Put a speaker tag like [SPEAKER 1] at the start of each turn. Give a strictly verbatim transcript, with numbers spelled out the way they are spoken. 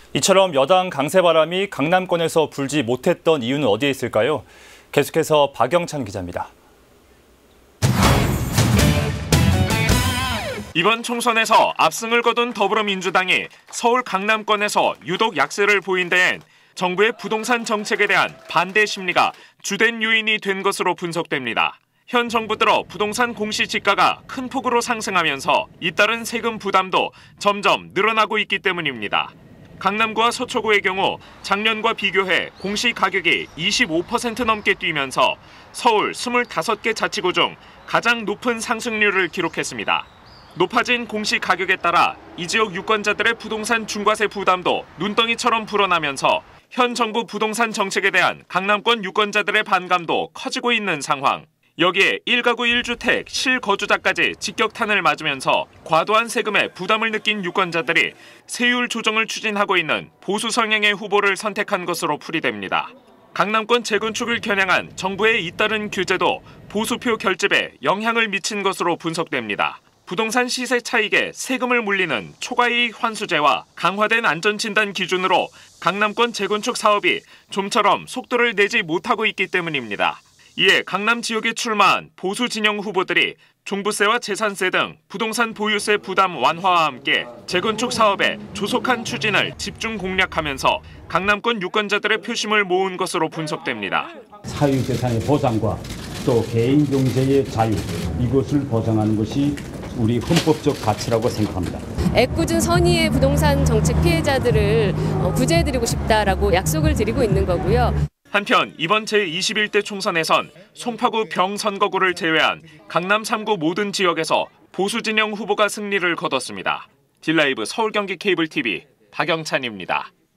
[SPEAKER 1] 이처럼 여당 강세바람이 강남권에서 불지 못했던 이유는 어디에 있을까요? 계속해서 박영찬 기자입니다.
[SPEAKER 2] 이번 총선에서 압승을 거둔 더불어민주당이 서울 강남권에서 유독 약세를 보인 데엔 정부의 부동산 정책에 대한 반대 심리가 주된 요인이 된 것으로 분석됩니다. 현 정부 들어 부동산 공시지가가 큰 폭으로 상승하면서 잇따른 세금 부담도 점점 늘어나고 있기 때문입니다. 강남구와 서초구의 경우 작년과 비교해 공시가격이 이십오 퍼센트 넘게 뛰면서 서울 스물다섯 개 자치구 중 가장 높은 상승률을 기록했습니다. 높아진 공시가격에 따라 이 지역 유권자들의 부동산 중과세 부담도 눈덩이처럼 불어나면서 현 정부 부동산 정책에 대한 강남권 유권자들의 반감도 커지고 있는 상황. 여기에 일 가구 일 주택 실거주자까지 직격탄을 맞으면서 과도한 세금에 부담을 느낀 유권자들이 세율 조정을 추진하고 있는 보수 성향의 후보를 선택한 것으로 풀이됩니다. 강남권 재건축을 겨냥한 정부의 잇따른 규제도 보수표 결집에 영향을 미친 것으로 분석됩니다. 부동산 시세 차익에 세금을 물리는 초과이익 환수제와 강화된 안전진단 기준으로 강남권 재건축 사업이 좀처럼 속도를 내지 못하고 있기 때문입니다. 이에 강남 지역에 출마한 보수 진영 후보들이 종부세와 재산세 등 부동산 보유세 부담 완화와 함께 재건축 사업의 조속한 추진을 집중 공략하면서 강남권 유권자들의 표심을 모은 것으로 분석됩니다.
[SPEAKER 3] 사유재산의 보장과 또 개인 경제의 자유, 이것을 보장하는 것이 우리 헌법적 가치라고 생각합니다.
[SPEAKER 4] 애꿎은 선의의 부동산 정책 피해자들을 구제해드리고 싶다라고 약속을 드리고 있는 거고요.
[SPEAKER 2] 한편 이번 제이십일 대 총선에선 송파구 병선거구를 제외한 강남 삼 구 모든 지역에서 보수 진영 후보가 승리를 거뒀습니다. 딜라이브 서울 경기 케이블 티비 박영찬입니다.